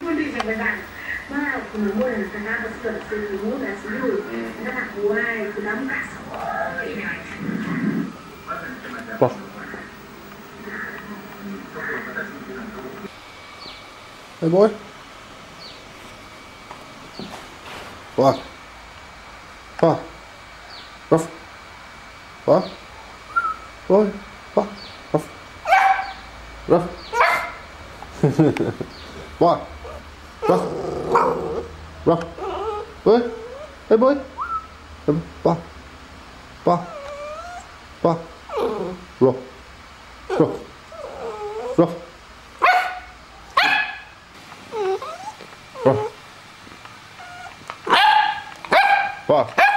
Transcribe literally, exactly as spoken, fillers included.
Hindi sa badan. Ma, kung mo na nakakabas ka sa mo na siyo. Nakakuhay, kulamkas. Pa. Hey boy. Pa. Pa. Ruff. Pa. Boy. Pa. Ruff. Ruff. Boy. Ruff. Ruff. Boy. Hey boy. Pa. Pa. Pa. Ruff. Ruff. Ruff. Ruff. Pa.